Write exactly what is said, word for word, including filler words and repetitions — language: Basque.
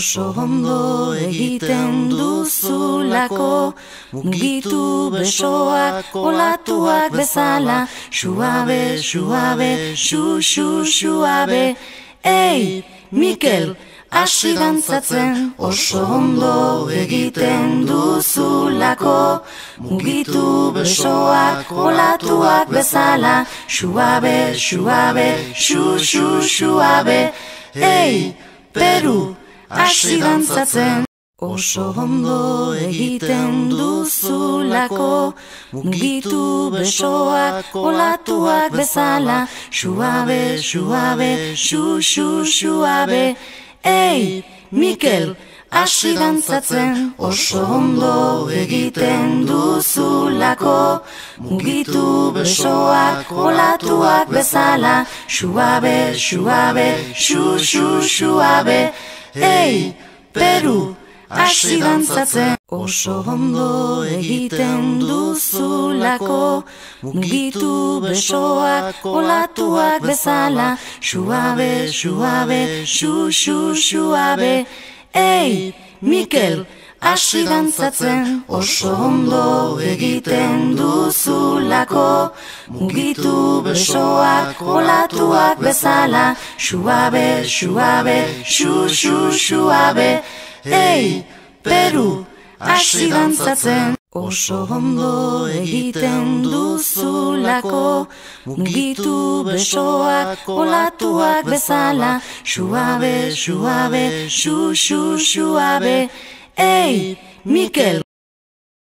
oso ondo egiten duzulako, mugitu besoak olatuak bezala, suabe, suabe, xu, xu, suabe. Ei, Mikel, hasi dantzatzen, oso ondo egiten duzulako, mugitu besoak olatuak bezala, suabe, suabe, xu, xu, suabe. Ei, Peru, hasi dantzatzen, oso ondo egiten duzulako, mugitu besoak olatuak bezala, suabe, suabe, xu, xu, suabe. Ei, Mikel, hasi dantzatzen, oso ondo egiten duzulako, mugitu besoak olatuak bezala, suabe, suabe, xu, xu, suabe. Ei, Peru, hasi dantzatzen, oso ondo egiten duzulako, mugitu besoak olatuak bezala, suabe, suabe, xu, xu, suabe. Ei, Mikel, hasi dantzatzen, oso ondo egiten duzulako, mugitu besoak olatuak bezala, suabe, suabe, xu, xu, suabe. Ei, Peru, hasi dantzatzen, oso ondo egiten duzulako, mugitu besoak olatuak bezala, suabe, suabe, xu, xu, suabe. Ei, Mikel,